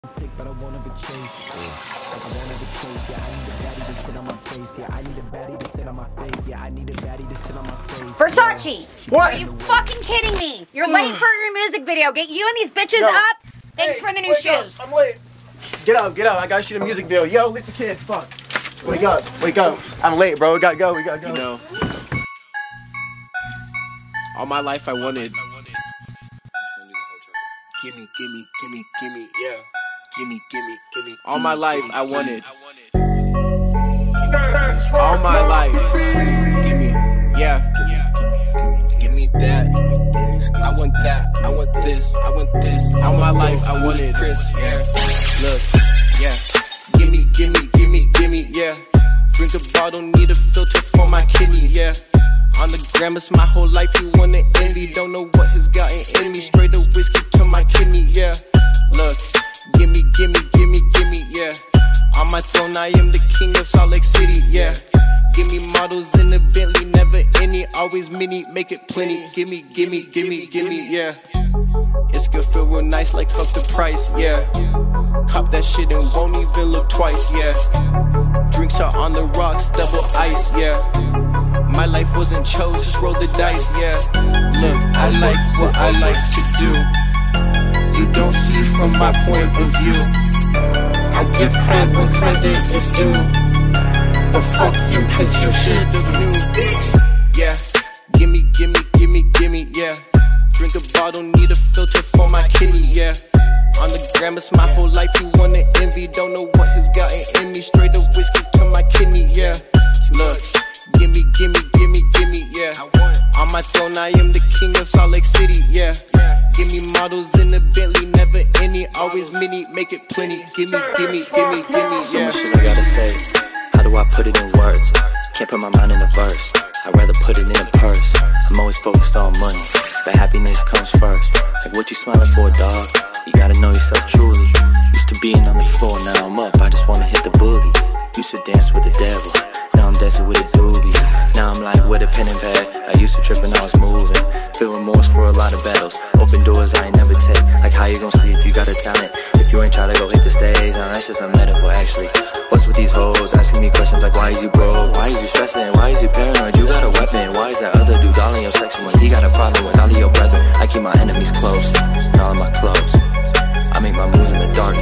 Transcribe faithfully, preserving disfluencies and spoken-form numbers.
But I won't ever chase. I won't ever chase. Yeah, I need a baddie to sit on my face. Yeah, I need a baddie to sit on my face. Yeah, I need a baddie to sit on my face. Versace! What? Are you fucking kidding me? You're late for your music video. Get you and these bitches Yo. up. Thanks Hey, for the new wake shoes. Up. I'm late. Get out, get out. I gotta shoot a music video. Yo, leave the kid. Fuck. Wake up, wake up. I'm late, bro. We gotta go, we gotta go. You know, all my life I wanted. Gimme, gimme, gimme, gimme, yeah. Gimme, gimme, gimme. All my life I wanted. All my life. Gimme, yeah. Give me that. I want that. I want this. I want this. All my life I wanted. Chris, yeah. Look, yeah. Gimme, gimme, gimme, gimme, yeah. Drink a bottle, need a filter for my kidney, yeah. On the gram, it's my whole life, you wanna envy. Don't know what has gotten in me. Straight up whiskey to my kidney, yeah. Look, gimme, gimme, gimme, gimme, yeah. On my throne, I am the king of Salt Lake City, yeah. Give me models in the Bentley, never any, always mini, make it plenty. Gimme, gimme, gimme, gimme, yeah. It's gonna feel real nice, like fuck the price, yeah. Cop that shit and won't even look twice, yeah. Drinks are on the rocks, double ice, yeah. My life wasn't chose, just roll the dice, yeah. Look, I like what I like to do. You don't see from my point of view. I give credit when credit is due. But fuck you, cause you should've knew, bitch. Yeah, gimme, gimme, gimme, gimme, yeah. Drink a bottle, need a filter for my kidney, yeah. On the gram, it's my whole life, you wanna envy. Don't know what has gotten in me. Straight up whiskey to my kidney, yeah. Look, gimme, gimme, gimme, gimme, yeah. On my throne, I am the king of Salt Lake City, yeah. Give me models in the Bentley, never any, always mini, make it plenty. Gimme, gimme, gimme, gimme, yeah. So much shit I gotta say. How do I put it in words? Can't put my mind in a verse. I'd rather put it in a purse. I'm always focused on money, but happiness comes first. Like what you smiling for, dog? You gotta know yourself truly. Used to being on the floor, now I'm up. I just wanna hit the boogie. Used to dance with the devil, now I'm dancing with a boogie. Now I'm like with a pen and pad. I used to trip when I was moving. Feel remorse for a lot of battles. Open doors I ain't never take. Like how you gon' see if you got a talent? If you ain't try to go hit the stage, now that's just unmedical actually. What's with these hoes asking me questions like why is you broke? Why is you stressing? Why is you paranoid? You got a weapon. Why is that other dude all in your section when he got a problem with all of your brethren? I keep my enemies close and all of my clothes. I make my moves in the dark.